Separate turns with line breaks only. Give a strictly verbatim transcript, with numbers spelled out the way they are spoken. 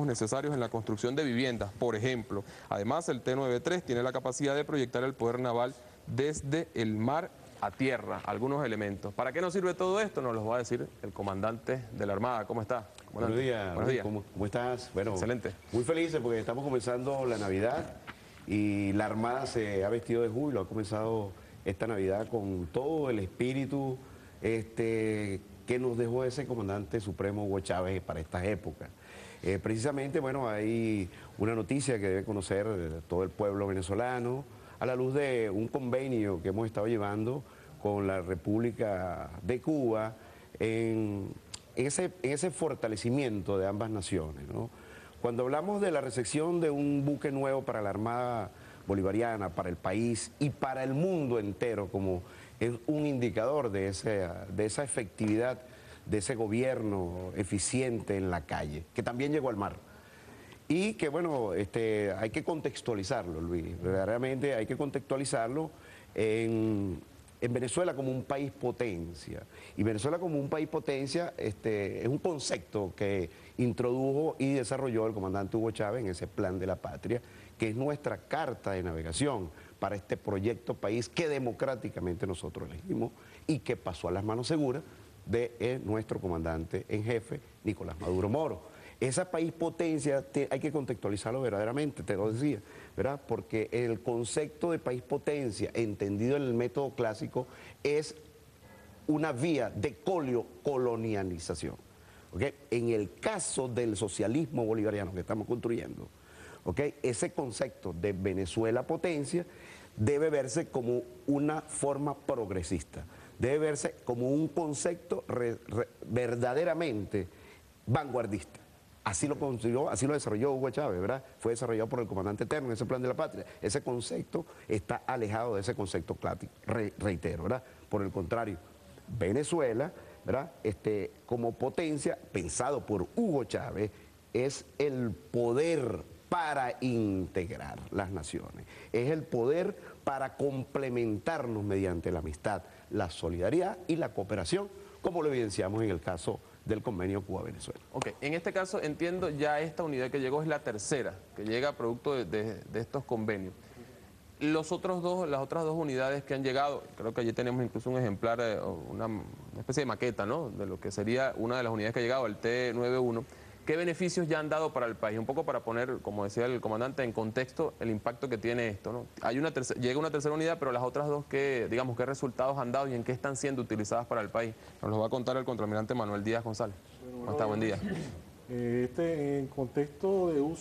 necesarios en la construcción de viviendas, por ejemplo. Además, el T noventa y tres tiene la capacidad de proyectar el poder naval desde el mar a tierra, algunos elementos. ¿Para qué nos sirve todo esto? Nos los va a decir el comandante de la Armada. ¿Cómo está, comandante?
Buenos días.
Buenos días.
¿Cómo, cómo estás? Bueno,
excelente.
Muy felices porque estamos comenzando la Navidad y la Armada se ha vestido de júbilo, ha comenzado esta Navidad con todo el espíritu este, que nos dejó ese comandante supremo Hugo Chávez para estas épocas. Eh, precisamente, bueno, hay una noticia que debe conocer todo el pueblo venezolano a la luz de un convenio que hemos estado llevando con la República de Cuba en, en, ese, en ese fortalecimiento de ambas naciones, ¿no? Cuando hablamos de la recepción de un buque nuevo para la Armada Bolivariana, para el país y para el mundo entero, como es un indicador de, ese, de esa efectividad, de ese gobierno eficiente en la calle, que también llegó al mar. Y que, bueno, este, hay que contextualizarlo, Luis, verdaderamente hay que contextualizarlo en, en Venezuela como un país potencia. Y Venezuela como un país potencia este, es un concepto que introdujo y desarrolló el comandante Hugo Chávez en ese plan de la patria, que es nuestra carta de navegación para este proyecto país que democráticamente nosotros elegimos y que pasó a las manos seguras de eh, nuestro comandante en jefe, Nicolás Maduro Moro. Esa país potencia te, hay que contextualizarlo verdaderamente, te lo decía, ¿verdad? Porque el concepto de país potencia, entendido en el método clásico, es una vía de colonialización. ¿Okay? En el caso del socialismo bolivariano que estamos construyendo, ¿okay? Ese concepto de Venezuela potencia debe verse como una forma progresista, debe verse como un concepto re, re, verdaderamente vanguardista. Así lo consiguió, así lo desarrolló Hugo Chávez, ¿verdad? Fue desarrollado por el comandante eterno en ese plan de la patria. Ese concepto está alejado de ese concepto clásico, re, reitero, ¿verdad? Por el contrario, Venezuela, ¿verdad? Este, como potencia, pensado por Hugo Chávez, es el poder para integrar las naciones. Es el poder para complementarnos mediante la amistad, la solidaridad y la cooperación, como lo evidenciamos en el caso del convenio Cuba-Venezuela.
Ok, en este caso entiendo ya esta unidad que llegó es la tercera, que llega producto de, de, de estos convenios. Los otros dos, las otras dos unidades que han llegado, creo que allí tenemos incluso un ejemplar, una, una especie de maqueta, ¿no?, de lo que sería una de las unidades que ha llegado, el T noventa y uno. ¿Qué beneficios ya han dado para el país? Un poco para poner, como decía el comandante, en contexto el impacto que tiene esto, ¿no? Hay una tercera, llega una tercera unidad, pero las otras dos, ¿qué, digamos, qué resultados han dado y en qué están siendo utilizadas para el país? Nos lo va a contar el contraalmirante Manuel Díaz González.
Bueno,
¿Cómo está? Buen día.
Este, en contexto de uso